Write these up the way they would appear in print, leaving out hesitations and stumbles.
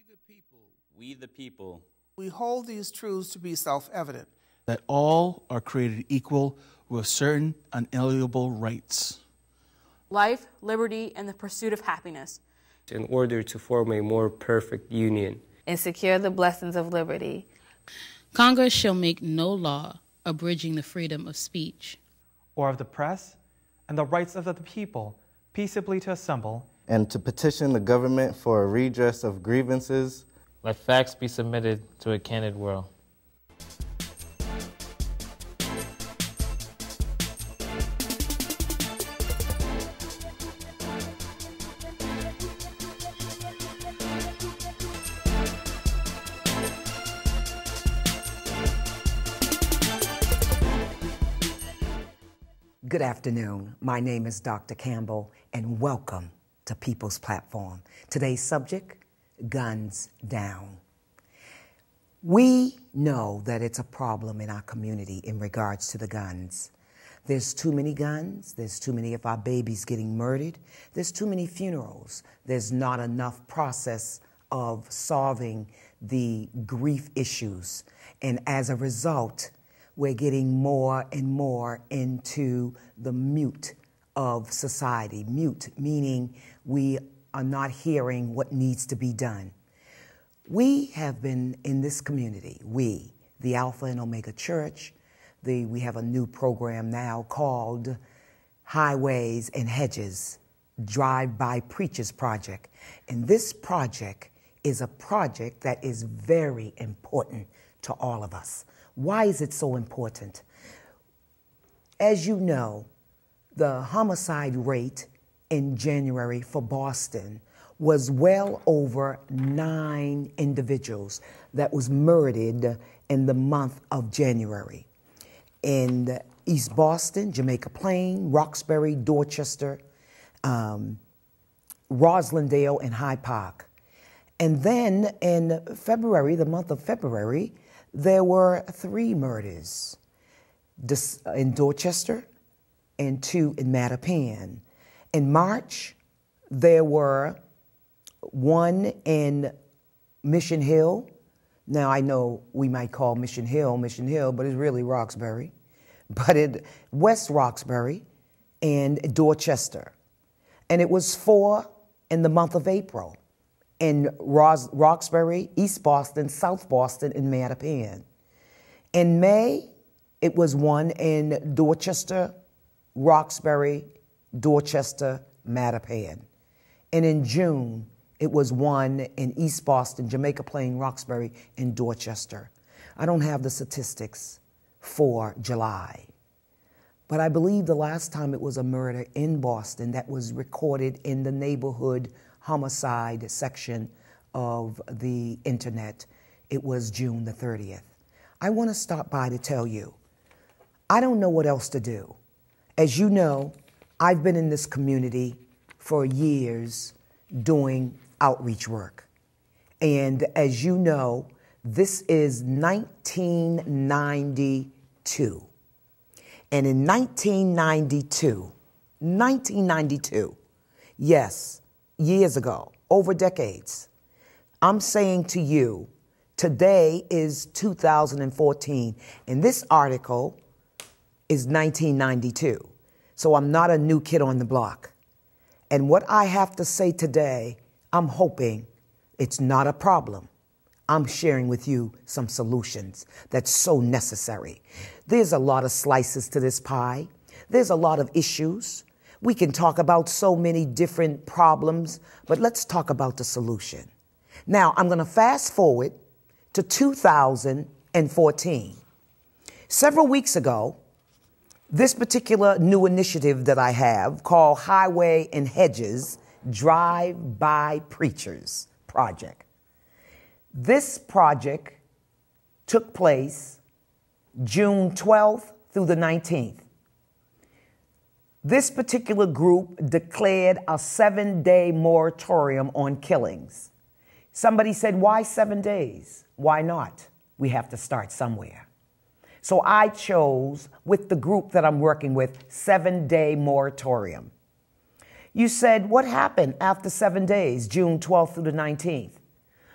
We the people. We hold these truths to be self-evident. That all are created equal with certain unalienable rights. Life, liberty, and the pursuit of happiness. In order to form a more perfect union. And secure the blessings of liberty. Congress shall make no law abridging the freedom of speech. Or of the press, and the rights of the people peaceably to assemble. And to petition the government for a redress of grievances. Let facts be submitted to a candid world. Good afternoon. My name is Dr. Campbell, and welcome to People's Platform. Today's subject, guns down. We know that it's a problem in our community in regards to the guns. There's too many guns. There's too many of our babies getting murdered. There's too many funerals. There's not enough process of solving the grief issues. And as a result, we're getting more and more into the mute of society. Mute, meaning we are not hearing what needs to be done. We have been in this community, we, the Alpha and Omega Church, we have a new program now called Highways and Hedges, Drive-By Preachers Project. And this project is a project that is very important to all of us. Why is it so important? As you know, the homicide rate in January for Boston was well over 9 individuals that was murdered in the month of January. In East Boston, Jamaica Plain, Roxbury, Dorchester, Roslindale, and Hyde Park. And then in February, the month of February, there were 3 murders in Dorchester and 2 in Mattapan. In March, there were 1 in Mission Hill. Now, I know we might call Mission Hill, but it's really Roxbury. But in West Roxbury and Dorchester. And it was 4 in the month of April in Roxbury, East Boston, South Boston, and Mattapan. In May, it was 1 in Dorchester, Roxbury, Dorchester, Mattapan. And in June, it was 1 in East Boston, Jamaica Plain, Roxbury, and Dorchester. I don't have the statistics for July, but I believe the last time it was a murder in Boston that was recorded in the neighborhood homicide section of the internet, it was June the 30th. I want to stop by to tell you, I don't know what else to do. As you know, I've been in this community for years doing outreach work. And as you know, this is 1992. And in 1992, yes, years ago, over decades, I'm saying to you, today is 2014, and this article is 1992. So I'm not a new kid on the block. And what I have to say today, I'm hoping it's not a problem. I'm sharing with you some solutions that's so necessary. There's a lot of slices to this pie. There's a lot of issues. We can talk about so many different problems, but let's talk about the solution. Now, I'm going to fast forward to 2014. Several weeks ago, this particular new initiative that I have called Highway and Hedges Drive-By Preachers Project. This project took place June 12th through the 19th. This particular group declared a 7-day moratorium on killings. Somebody said, why 7 days? Why not? We have to start somewhere. So I chose, with the group that I'm working with, 7-day moratorium. You said, what happened after 7 days, June 12th through the 19th?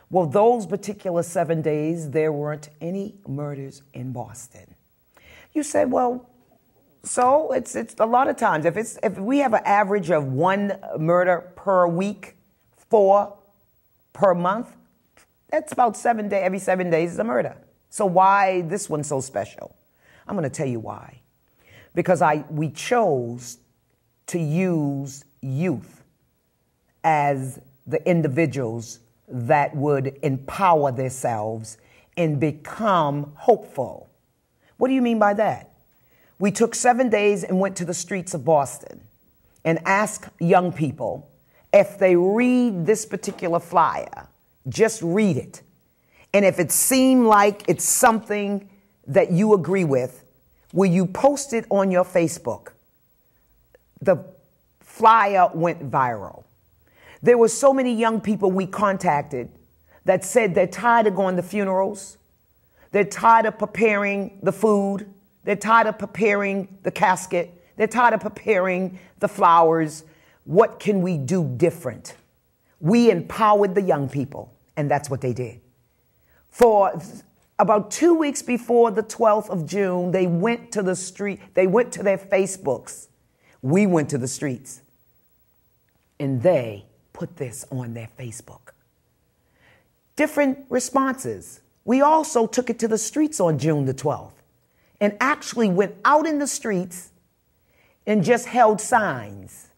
Well, those particular 7 days, there weren't any murders in Boston. You said, well, so it's a lot of times. If we have an average of 1 murder per week, 4 per month, that's about 7 days. Every 7 days is a murder. So why this one so special? I'm going to tell you why. Because we chose to use youth as the individuals that would empower themselves and become hopeful. What do you mean by that? We took 7 days and went to the streets of Boston and asked young people if they read this particular flyer, just read it. And if it seemed like it's something that you agree with, will you post it on your Facebook? The flyer went viral. There were so many young people we contacted that said they're tired of going to funerals. They're tired of preparing the food. They're tired of preparing the casket. They're tired of preparing the flowers. What can we do different? We empowered the young people, and that's what they did. For about 2 weeks before the 12th of June, they went to the street. They went to their Facebooks. We went to the streets, and they put this on their Facebook. Different responses. We also took it to the streets on June the 12th and actually went out in the streets and just held signs.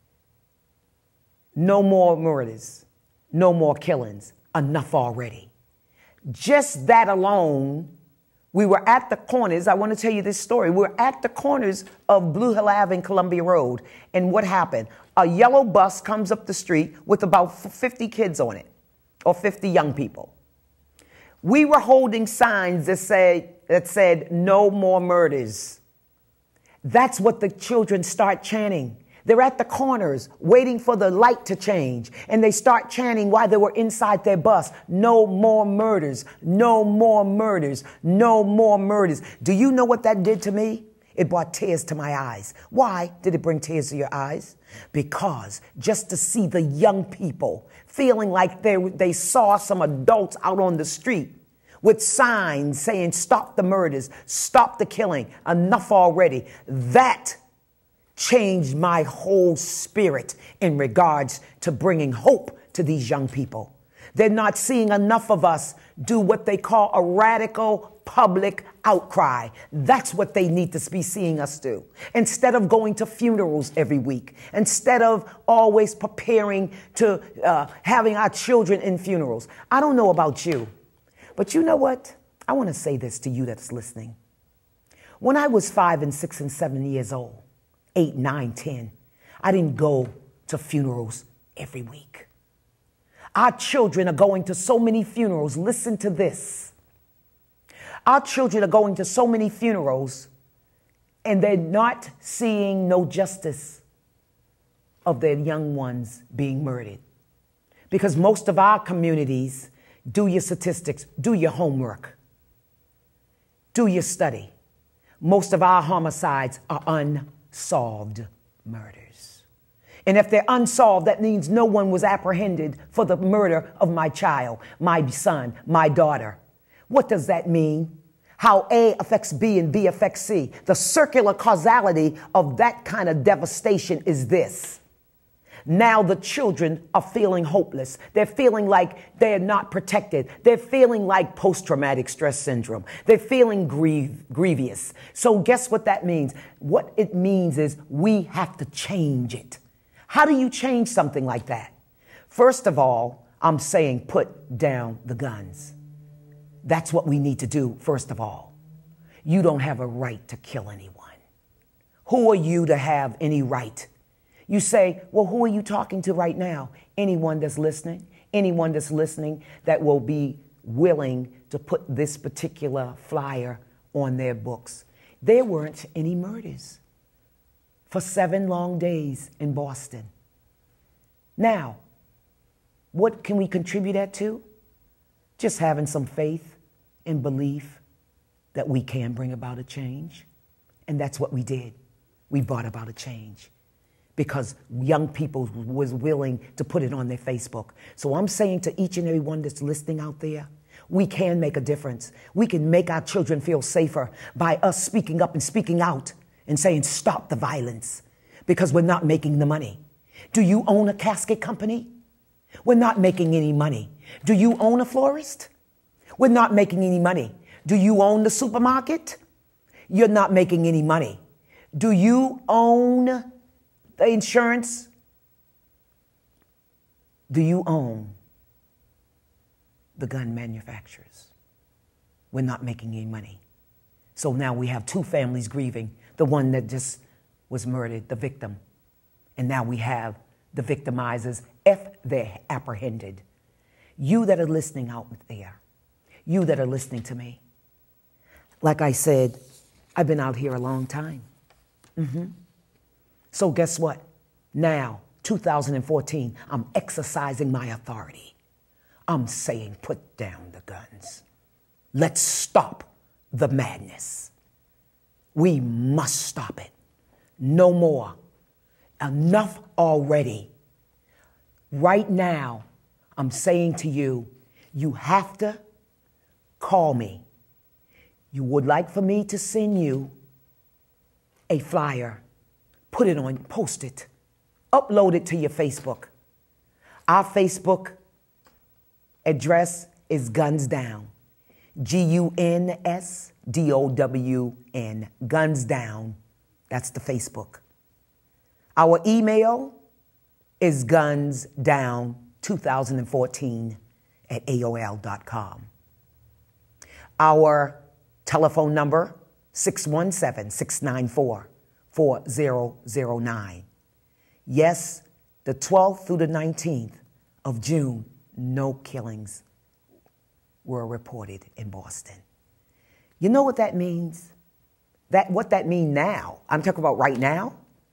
No more murders, no more killings, enough already. Just that alone, we were at the corners. I want to tell you this story. We were at the corners of Blue Hill Ave and Columbia Road. And what happened? A yellow bus comes up the street with about 50 kids on it, or 50 young people. We were holding signs that said, no more murders. That's what the children start chanting. They're at the corners waiting for the light to change. And they start chanting while they were inside their bus. No more murders. No more murders. No more murders. Do you know what that did to me? It brought tears to my eyes. Why did it bring tears to your eyes? Because just to see the young people feeling like they saw some adults out on the street with signs saying, stop the murders, stop the killing, enough already. That changed my whole spirit in regards to bringing hope to these young people. They're not seeing enough of us do what they call a radical public outcry. That's what they need to be seeing us do. Instead of going to funerals every week, instead of always preparing to having our children in funerals. I don't know about you, but you know what? I want to say this to you that's listening. When I was 5 and 6 and 7 years old, 8, 9, 10, I didn't go to funerals every week. Our children are going to so many funerals. Listen to this. Our children are going to so many funerals and they're not seeing no justice of their young ones being murdered. Because most of our communities, do your statistics, do your homework, do your study. Most of our homicides are unsolved murders. And if they're unsolved, that means no one was apprehended for the murder of my child, my son, my daughter. What does that mean? How A affects B and B affects C. The circular causality of that kind of devastation is this. Now the children are feeling hopeless. They're feeling like they're not protected. They're feeling like post-traumatic stress syndrome. They're feeling grievous. So guess what that means? What it means is we have to change it. How do you change something like that? First of all, I'm saying put down the guns. That's what we need to do, first of all. You don't have a right to kill anyone. Who are you to have any right? You say, well, who are you talking to right now? Anyone that's listening, that will be willing to put this particular flyer on their books. There weren't any murders for 7 long days in Boston. Now, what can we contribute that to? Just having some faith and belief that we can bring about a change. And that's what we did. We brought about a change. because young people was willing to put it on their Facebook. So I'm saying to each and every one that's listening out there, we can make a difference. We can make our children feel safer by us speaking up and speaking out and saying, stop the violence, because we're not making the money. Do you own a casket company? We're not making any money. Do you own a florist? We're not making any money. Do you own the supermarket? You're not making any money. Do you own the insurance? Do you own the gun manufacturers? We're not making any money. So now we have two families grieving, the one that just was murdered, the victim. And now we have the victimizers if they're apprehended. You that are listening out there, you that are listening to me, like I said, I've been out here a long time. So guess what? Now, 2014, I'm exercising my authority. I'm saying, put down the guns. Let's stop the madness. We must stop it. No more. Enough already. Right now, I'm saying to you, you have to call me. You would like for me to send you a flyer, put it on, post it, upload it to your Facebook. Our Facebook address is Guns Down, GUNSDOWN, Guns Down. That's the Facebook. Our email is gunsdown2014@aol.com. Our telephone number, 617-694-4009. Yes, the 12th through the 19th of June, no killings were reported in Boston. You know what that means? What that means now, I'm talking about right now,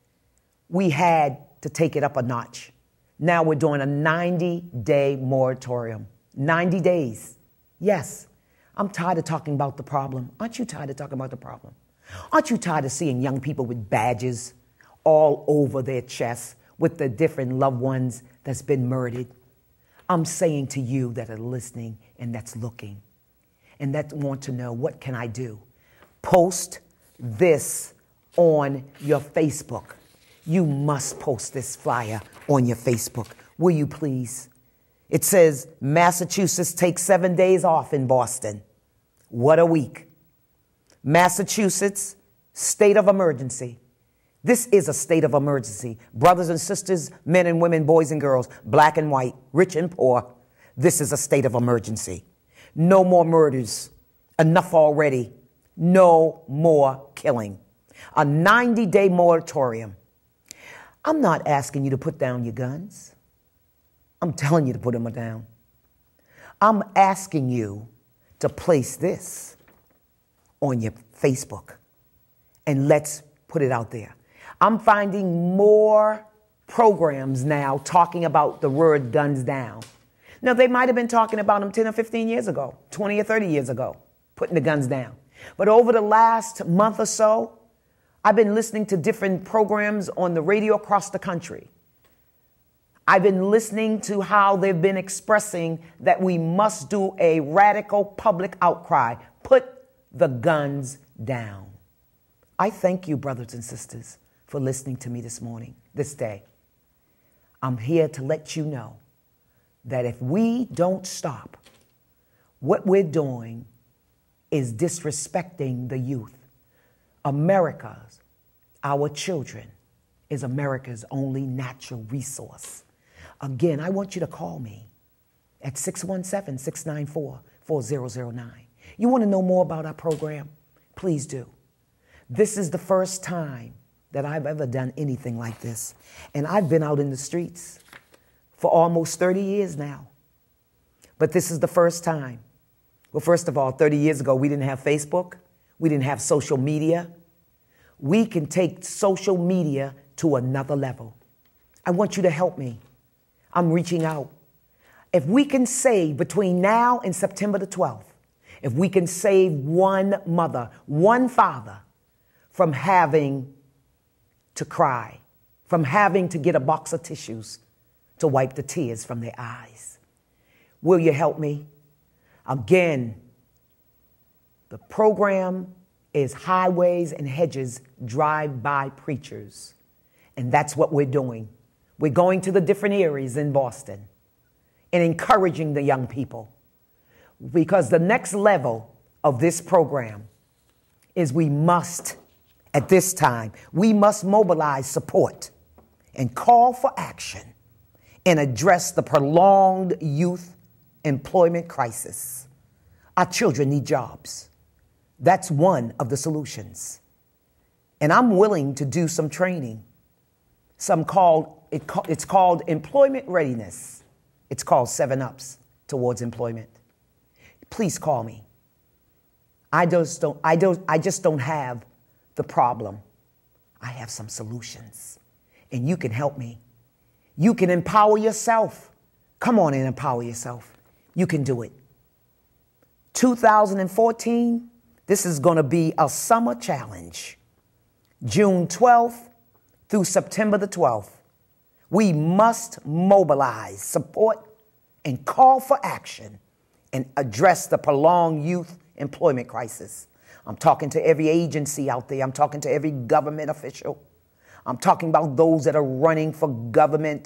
we had to take it up a notch. Now we're doing a 90-day moratorium. 90 days. Yes. I'm tired of talking about the problem. Aren't you tired of talking about the problem? Aren't you tired of seeing young people with badges all over their chests with the different loved ones that's been murdered? I'm saying to you that are listening and that's looking and that want to know, what can I do? Post this on your Facebook. You must post this flyer on your Facebook. Will you please? It says Massachusetts takes 7 days off in Boston. What a week. Massachusetts, state of emergency. This is a state of emergency. Brothers and sisters, men and women, boys and girls, black and white, rich and poor. This is a state of emergency. No more murders. Enough already. No more killing. A 90-day moratorium. I'm not asking you to put down your guns. I'm telling you to put them down. I'm asking you to place this on your Facebook and let's put it out there. I'm finding more programs now talking about the word guns down. Now, they might have been talking about them 10 or 15 years ago, 20 or 30 years ago, putting the guns down. But over the last month or so, I've been listening to different programs on the radio across the country. I've been listening to how they've been expressing that we must do a radical public outcry. Put the guns down. I thank you, brothers and sisters, for listening to me this morning, this day. I'm here to let you know that if we don't stop, what we're doing is disrespecting the youth. America's, our children, is America's only natural resource. Again, I want you to call me at 617-694-4009. You want to know more about our program? Please do. This is the first time that I've ever done anything like this. And I've been out in the streets for almost 30 years now. But this is the first time. Well, first of all, 30 years ago, we didn't have Facebook. We didn't have social media. We can take social media to another level. I want you to help me. I'm reaching out. If we can save between now and September the 12th, if we can save one mother, one father from having to cry from having to get a box of tissues to wipe the tears from their eyes. Will you help me? Again, the program is Highways and Hedges Drive-By Preachers. And that's what we're doing. We're going to the different areas in Boston and encouraging the young people. Because the next level of this program is we must, at this time, we must mobilize support and call for action and address the prolonged youth employment crisis. Our children need jobs. That's one of the solutions. And I'm willing to do some training. It's called employment readiness. It's called 7 Ups towards employment. Please call me. I just don't have the problem. I have some solutions. And you can help me. You can empower yourself. Come on and empower yourself. You can do it. 2014, this is going to be a summer challenge. June 12th through September the 12th. We must mobilize, support, and call for action and address the prolonged youth employment crisis. I'm talking to every agency out there. I'm talking to every government official. I'm talking about those that are running for government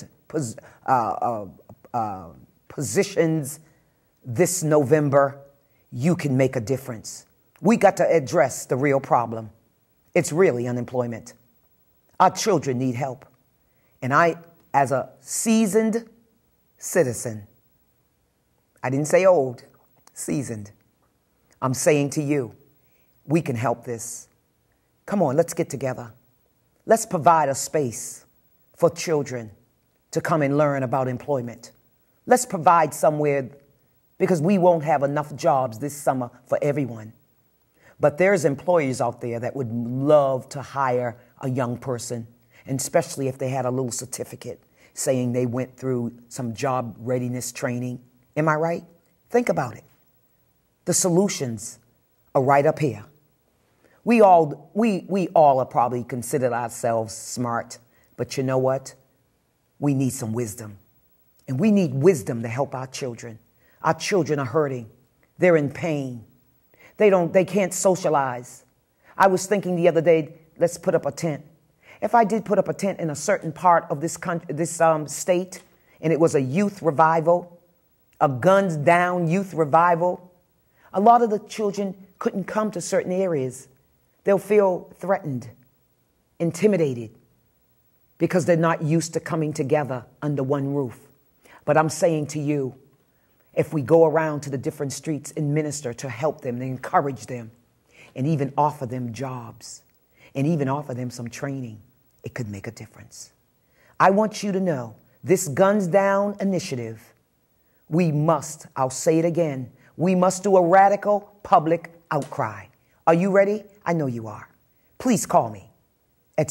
positions this November. You can make a difference. We got to address the real problem. It's really unemployment. Our children need help. And I, as a seasoned citizen, I didn't say old, seasoned, I'm saying to you, we can help this. Come on, let's get together. Let's provide a space for children to come and learn about employment. Let's provide somewhere, because we won't have enough jobs this summer for everyone. But there's employers out there that would love to hire a young person, and especially if they had a little certificate saying they went through some job readiness training. Am I right? Think about it. The solutions are right up here. We all are probably considered ourselves smart, but you know what? We need some wisdom. And we need wisdom to help our children. Our children are hurting. They're in pain. They can't socialize. I was thinking the other day, let's put up a tent. If I did put up a tent in a certain part of this state, and it was a youth revival, a guns down youth revival, a lot of the children couldn't come to certain areas. They'll feel threatened, intimidated, because they're not used to coming together under one roof. But I'm saying to you, if we go around to the different streets and minister to help them, and encourage them, and even offer them jobs, and even offer them some training, it could make a difference. I want you to know, this Guns Down initiative, we must, I'll say it again, we must do a radical public outcry. Are you ready? I know you are. Please call me at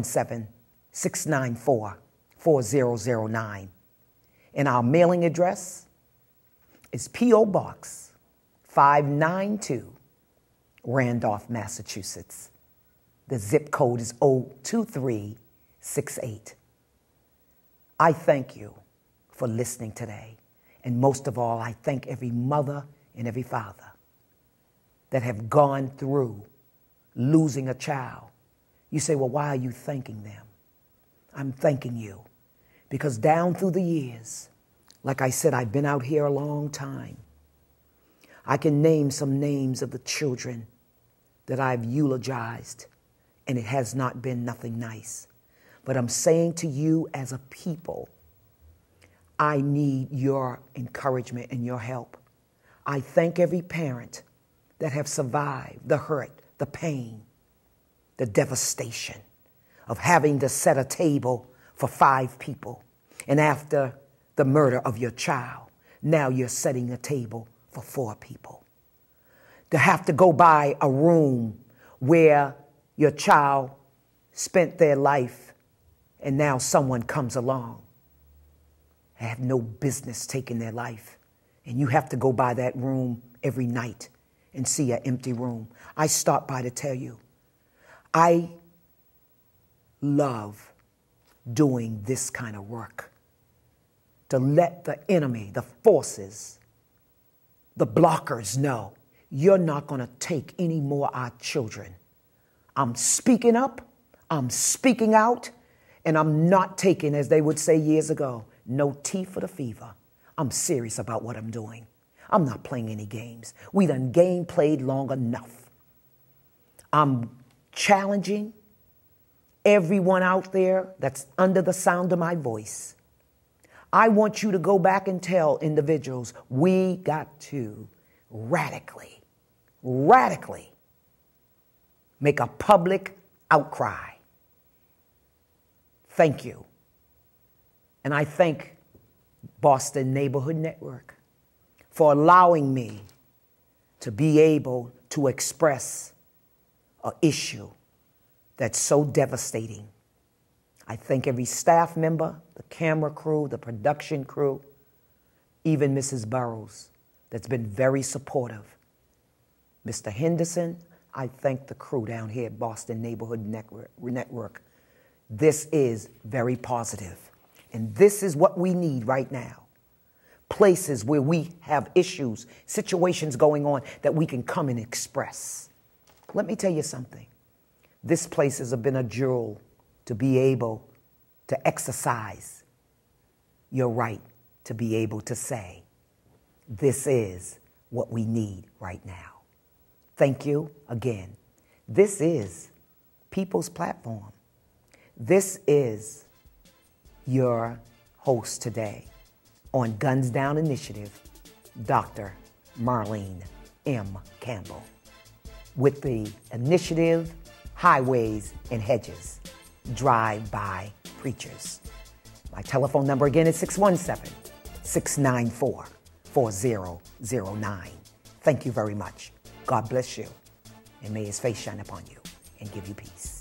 617-694-4009. And our mailing address is P.O. Box 592, Randolph, Massachusetts. The zip code is 02368. I thank you for listening today. And most of all, I thank every mother and every father that have gone through losing a child. You say, well, why are you thanking them? I'm thanking you because down through the years, like I said, I've been out here a long time. I can name some names of the children that I've eulogized, and it has not been nothing nice. But I'm saying to you as a people, I need your encouragement and your help. I thank every parent that have survived the hurt, the pain, the devastation of having to set a table for 5 people. And after the murder of your child, now you're setting a table for 4 people. To have to go by a room where your child spent their life and now someone comes along. They have no business taking their life. And you have to go by that room every night and see an empty room. I stopped by to tell you, I love doing this kind of work. To let the enemy, the forces, the blockers know you're not going to take any more our children. I'm speaking up, I'm speaking out, and I'm not taking, as they would say years ago, no tea for the fever. I'm serious about what I'm doing. I'm not playing any games. We done played long enough. I'm challenging everyone out there that's under the sound of my voice. I want you to go back and tell individuals we got to radically make a public outcry. Thank you. And I thank Boston Neighborhood Network for allowing me to be able to express an issue that's so devastating. I thank every staff member, the camera crew, the production crew, even Mrs. Burrows, that's been very supportive. Mr. Henderson, I thank the crew down here at Boston Neighborhood Network. This is very positive. And this is what we need right now. Places where we have issues, situations going on that we can come and express. Let me tell you something. This place has been a jewel to be able to exercise your right to be able to say, this is what we need right now. Thank you again. This is People's Platform. This is your host today on Guns Down Initiative, Dr. Marlene M. Campbell, with the initiative Highways and Hedges, Drive-By Preachers. My telephone number again is 617-694-4009. Thank you very much. God bless you, and may his face shine upon you and give you peace.